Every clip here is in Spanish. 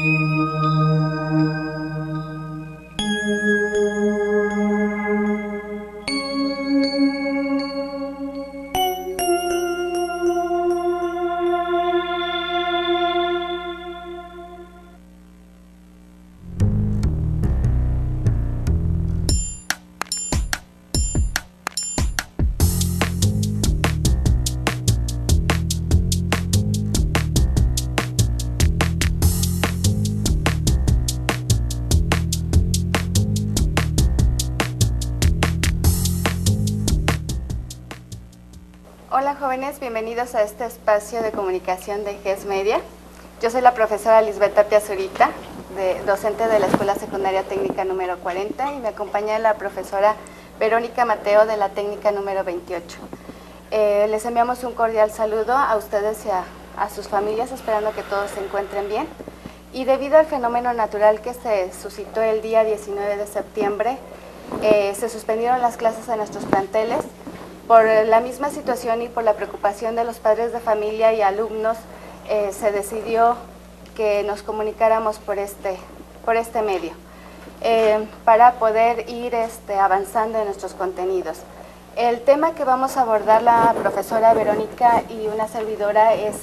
Hola jóvenes, bienvenidos a este espacio de comunicación de GES Media. Yo soy la profesora Lisbeth Tapia Zurita, docente de la Escuela Secundaria Técnica número 40, y me acompaña la profesora Verónica Mateo de la técnica número 28. Les enviamos un cordial saludo a ustedes y a sus familias, esperando que todos se encuentren bien. Y debido al fenómeno natural que se suscitó el día 19 de septiembre, se suspendieron las clases en nuestros planteles. Por la misma situación y por la preocupación de los padres de familia y alumnos, se decidió que nos comunicáramos por este medio para poder ir avanzando en nuestros contenidos. El tema que vamos a abordar la profesora Verónica y una servidora es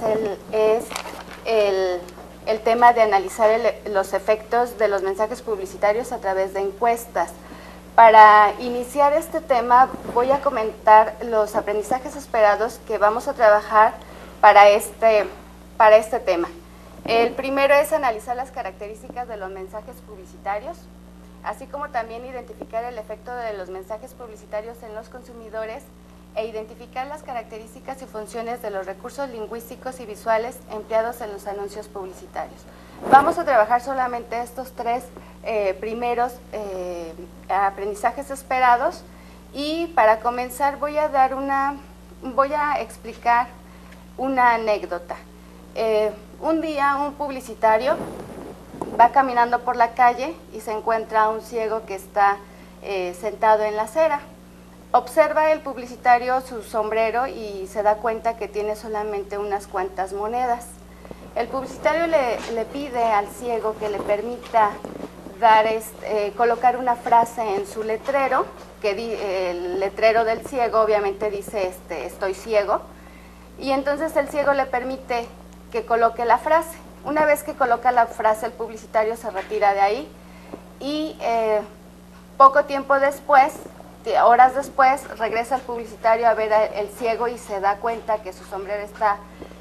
el tema de analizar los efectos de los mensajes publicitarios a través de encuestas. Para iniciar este tema voy a comentar los aprendizajes esperados que vamos a trabajar para este tema. El primero es analizar las características de los mensajes publicitarios, así como también identificar el efecto de los mensajes publicitarios en los consumidores e identificar las características y funciones de los recursos lingüísticos y visuales empleados en los anuncios publicitarios. Vamos a trabajar solamente estos tres primeros aprendizajes esperados, y para comenzar voy a explicar una anécdota. Un día un publicitario va caminando por la calle y se encuentra a un ciego que está sentado en la acera. Observa el publicitario su sombrero y se da cuenta que tiene solamente unas cuantas monedas. El publicitario le pide al ciego que le permita colocar una frase en su letrero, el letrero del ciego obviamente dice estoy ciego, y entonces el ciego le permite que coloque la frase. Una vez que coloca la frase, el publicitario se retira de ahí y poco tiempo después, horas después, regresa el publicitario a ver al ciego y se da cuenta que su sombrero está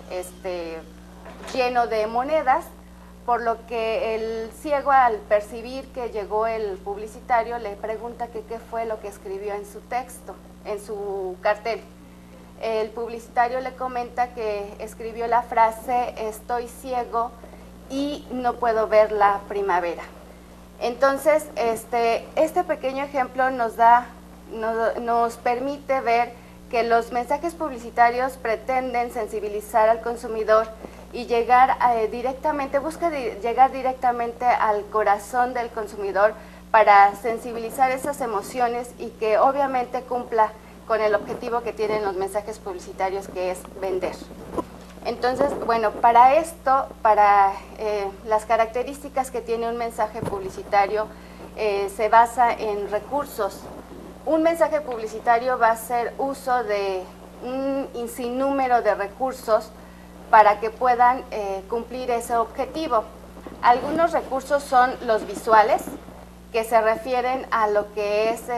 lleno de monedas, por lo que el ciego, al percibir que llegó el publicitario, le pregunta que qué fue lo que escribió en su texto, en su cartel. El publicitario le comenta que escribió la frase estoy ciego y no puedo ver la primavera. Entonces, este pequeño ejemplo nos permite ver que los mensajes publicitarios pretenden sensibilizar al consumidor y llegar llegar directamente al corazón del consumidor para sensibilizar esas emociones y que obviamente cumpla con el objetivo que tienen los mensajes publicitarios, que es vender. Entonces, bueno, para esto, las características que tiene un mensaje publicitario, se basa en recursos. Un mensaje publicitario va a hacer uso de un sinnúmero de recursos para que puedan cumplir ese objetivo. Algunos recursos son los visuales, que se refieren a lo que es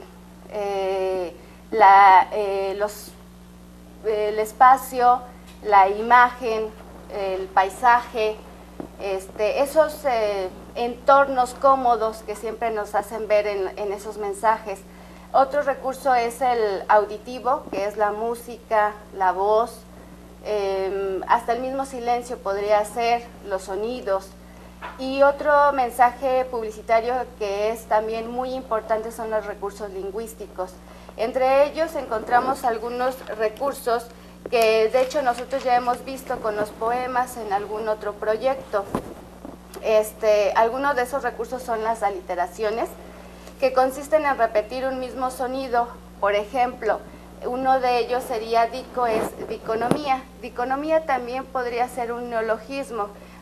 el espacio, la imagen, el paisaje, esos entornos cómodos que siempre nos hacen ver en esos mensajes. Otro recurso es el auditivo, que es la música, la voz, hasta el mismo silencio podría ser, los sonidos. Y otro mensaje publicitario que es también muy importante son los recursos lingüísticos. Entre ellos encontramos algunos recursos que de hecho nosotros ya hemos visto con los poemas en algún otro proyecto. Algunos de esos recursos son las aliteraciones, que consisten en repetir un mismo sonido. Por ejemplo, uno de ellos sería dico, es diconomía. Diconomía también podría ser un neologismo.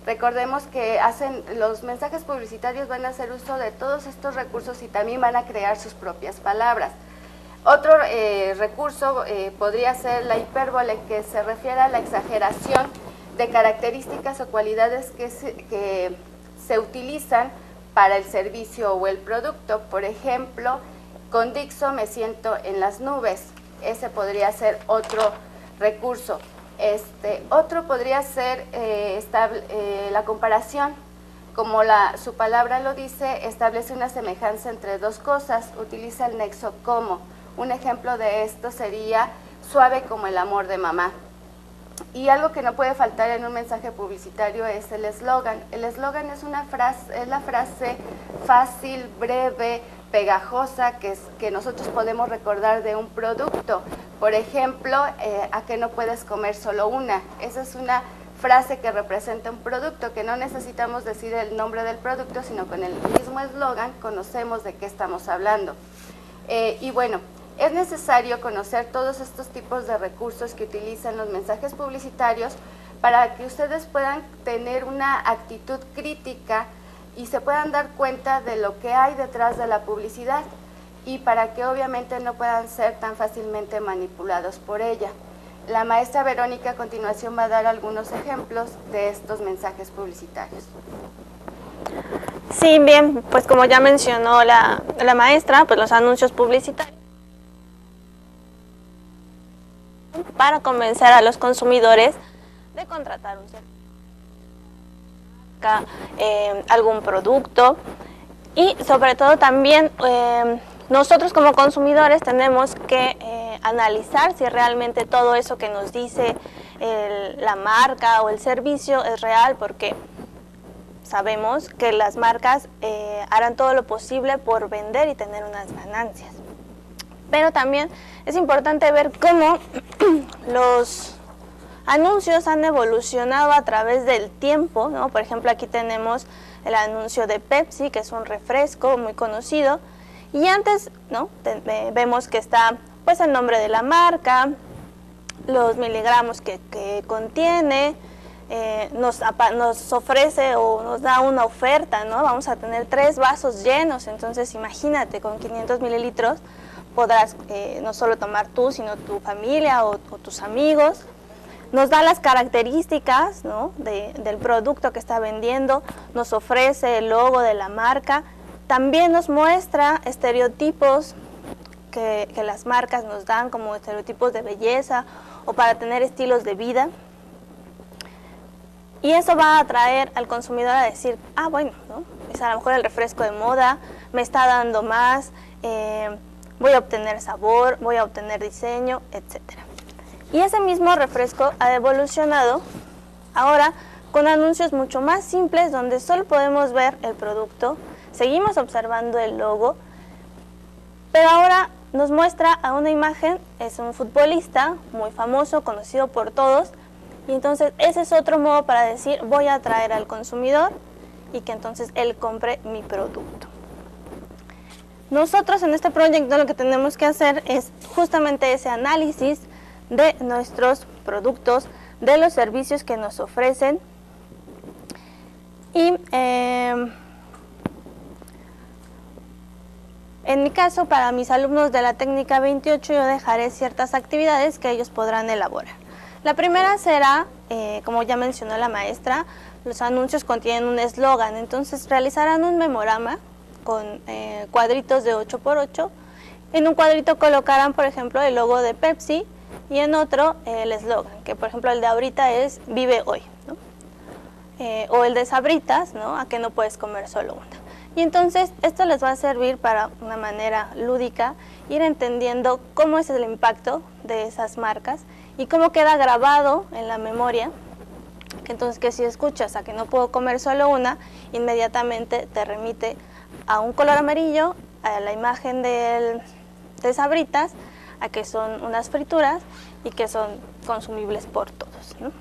Recordemos que los mensajes publicitarios van a hacer uso de todos estos recursos y también van a crear sus propias palabras. Otro recurso podría ser la hipérbole, que se refiere a la exageración de características o cualidades que se utilizan para el servicio o el producto. Por ejemplo, con Dixo me siento en las nubes. Ese podría ser otro recurso. Otro podría ser la comparación. Como su palabra lo dice, establece una semejanza entre dos cosas, utiliza el nexo como. Un ejemplo de esto sería suave como el amor de mamá. Y algo que no puede faltar en un mensaje publicitario es el eslogan. El eslogan es la frase fácil, breve, pegajosa que nosotros podemos recordar de un producto. Por ejemplo, ¿a qué no puedes comer solo una? Esa es una frase que representa un producto, que no necesitamos decir el nombre del producto, sino con el mismo eslogan conocemos de qué estamos hablando. Y bueno, es necesario conocer todos estos tipos de recursos que utilizan los mensajes publicitarios para que ustedes puedan tener una actitud crítica y se puedan dar cuenta de lo que hay detrás de la publicidad y para que obviamente no puedan ser tan fácilmente manipulados por ella. La maestra Verónica a continuación va a dar algunos ejemplos de estos mensajes publicitarios. Sí, bien, pues como ya mencionó la maestra, pues los anuncios publicitarios para convencer a los consumidores de contratar un servicio, algún producto y sobre todo también nosotros como consumidores tenemos que analizar si realmente todo eso que nos dice la marca o el servicio es real, porque sabemos que las marcas harán todo lo posible por vender y tener unas ganancias. Pero también es importante ver cómo los anuncios han evolucionado a través del tiempo, ¿no? Por ejemplo, aquí tenemos el anuncio de Pepsi, que es un refresco muy conocido, y antes, ¿no? Vemos que está pues el nombre de la marca, los miligramos que contiene, nos ofrece o nos da una oferta, ¿no? Vamos a tener 3 vasos llenos, entonces imagínate, con 500 mililitros podrás no solo tomar tú, sino tu familia o tus amigos. Nos da las características, ¿no? del producto que está vendiendo, nos ofrece el logo de la marca, también nos muestra estereotipos que las marcas nos dan, como estereotipos de belleza o para tener estilos de vida. Y eso va a atraer al consumidor a decir, bueno, ¿no? Es a lo mejor el refresco de moda, me está dando más, voy a obtener sabor, voy a obtener diseño, etc. Y ese mismo refresco ha evolucionado ahora con anuncios mucho más simples donde solo podemos ver el producto, seguimos observando el logo, pero ahora nos muestra a una imagen, es un futbolista muy famoso, conocido por todos, y entonces ese es otro modo para decir voy a atraer al consumidor y que entonces él compre mi producto. Nosotros en este proyecto lo que tenemos que hacer es justamente ese análisis de nuestros productos, de los servicios que nos ofrecen y en mi caso, para mis alumnos de la técnica 28, yo dejaré ciertas actividades que ellos podrán elaborar. La primera será, como ya mencionó la maestra, los anuncios contienen un eslogan, entonces realizarán un memorama con cuadritos de 8×8. En un cuadrito colocarán, por ejemplo, el logo de Pepsi y en otro el eslogan, que por ejemplo el de ahorita es Vive Hoy, ¿no? O el de Sabritas, ¿no? A que no puedes comer solo una. Y entonces esto les va a servir para una manera lúdica, ir entendiendo cómo es el impacto de esas marcas y cómo queda grabado en la memoria, que entonces que si escuchas a que no puedo comer solo una, inmediatamente te remite a un color amarillo, a la imagen de Sabritas, a que son unas frituras y que son consumibles por todos, ¿no?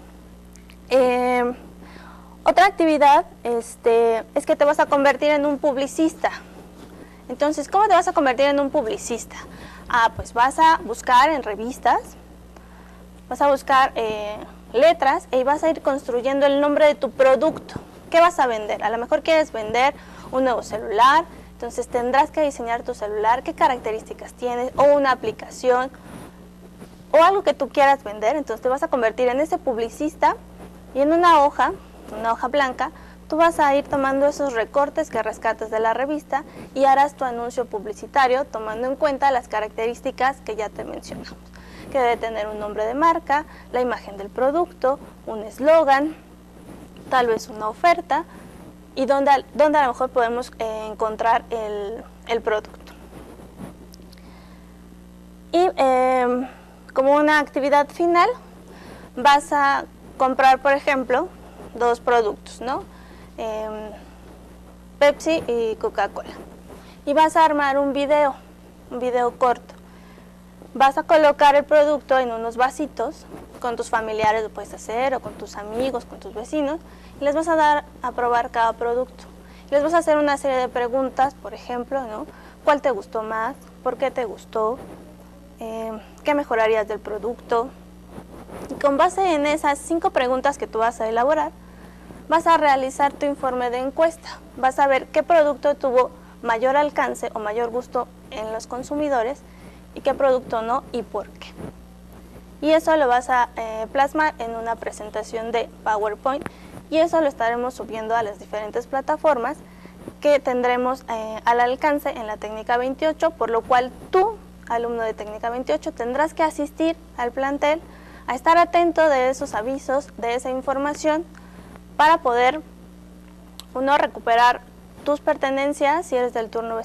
Otra actividad es que te vas a convertir en un publicista. Entonces, ¿cómo te vas a convertir en un publicista? Pues vas a buscar en revistas, vas a buscar letras y vas a ir construyendo el nombre de tu producto. ¿Qué vas a vender? A lo mejor quieres vender un nuevo celular, entonces tendrás que diseñar tu celular, qué características tienes, o una aplicación, o algo que tú quieras vender. Entonces te vas a convertir en ese publicista y en una hoja blanca, tú vas a ir tomando esos recortes que rescatas de la revista y harás tu anuncio publicitario tomando en cuenta las características que ya te mencionamos, que debe tener un nombre de marca, la imagen del producto, un eslogan, tal vez una oferta, y donde a lo mejor podemos encontrar el producto. Y como una actividad final, vas a comprar, por ejemplo, dos productos, ¿no? Pepsi y Coca-Cola. Y vas a armar un video corto. Vas a colocar el producto en unos vasitos, con tus familiares lo puedes hacer, o con tus amigos, con tus vecinos, y les vas a dar a probar cada producto. Les vas a hacer una serie de preguntas, por ejemplo, ¿no? ¿Cuál te gustó más? ¿Por qué te gustó? ¿Qué mejorarías del producto? Y con base en esas 5 preguntas que tú vas a elaborar, vas a realizar tu informe de encuesta. Vas a ver qué producto tuvo mayor alcance o mayor gusto en los consumidores y qué producto no y por qué. Y eso lo vas a plasmar en una presentación de PowerPoint, y eso lo estaremos subiendo a las diferentes plataformas que tendremos al alcance en la técnica 28, por lo cual tú, alumno de técnica 28, tendrás que asistir al plantel a estar atento de esos avisos, de esa información, para poder, uno, recuperar tus pertenencias si eres del turno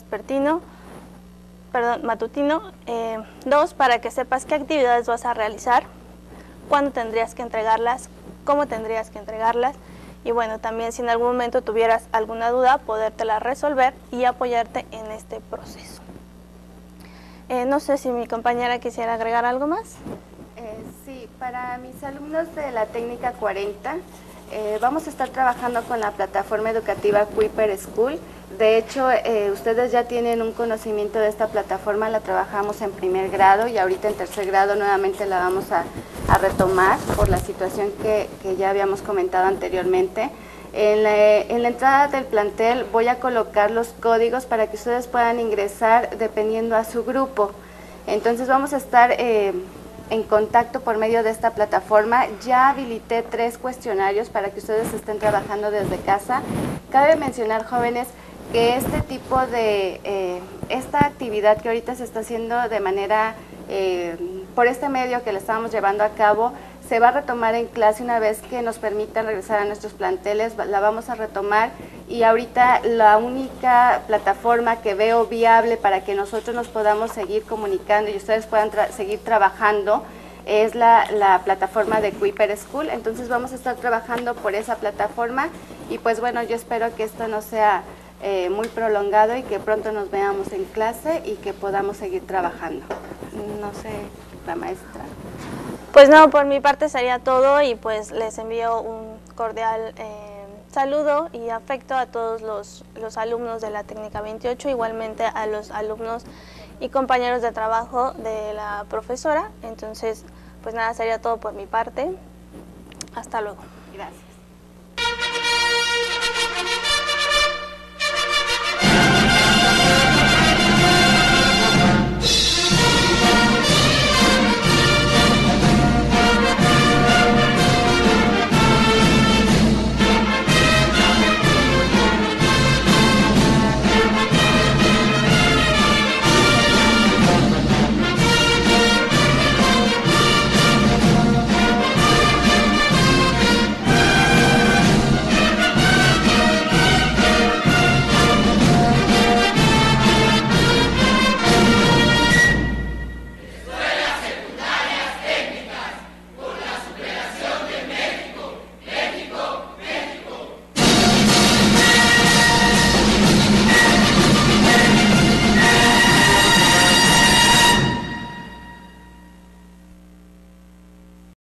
matutino, 2, para que sepas qué actividades vas a realizar, cuándo tendrías que entregarlas, cómo tendrías que entregarlas, y bueno, también si en algún momento tuvieras alguna duda, podértela resolver y apoyarte en este proceso. No sé si mi compañera quisiera agregar algo más. Sí, para mis alumnos de la técnica 40, vamos a estar trabajando con la plataforma educativa Kuiper School. De hecho, ustedes ya tienen un conocimiento de esta plataforma, la trabajamos en primer grado y ahorita en tercer grado nuevamente la vamos a retomar por la situación que ya habíamos comentado anteriormente. En la entrada del plantel voy a colocar los códigos para que ustedes puedan ingresar dependiendo a su grupo. Entonces vamos a estar en contacto por medio de esta plataforma. Ya habilité 3 cuestionarios para que ustedes estén trabajando desde casa. Cabe mencionar, jóvenes, que este tipo de, esta actividad que ahorita se está haciendo de manera, por este medio que le estamos llevando a cabo, se va a retomar en clase una vez que nos permitan regresar a nuestros planteles, la vamos a retomar, y ahorita la única plataforma que veo viable para que nosotros nos podamos seguir comunicando y ustedes puedan seguir trabajando es la plataforma de Kuiper School. Entonces vamos a estar trabajando por esa plataforma y pues bueno, yo espero que esto no sea muy prolongado y que pronto nos veamos en clase y que podamos seguir trabajando. No sé, la maestra. Pues no, por mi parte sería todo y pues les envío un cordial saludo y afecto a todos los alumnos de la técnica 28, igualmente a los alumnos y compañeros de trabajo de la profesora. Entonces, pues nada, sería todo por mi parte. Hasta luego. Gracias.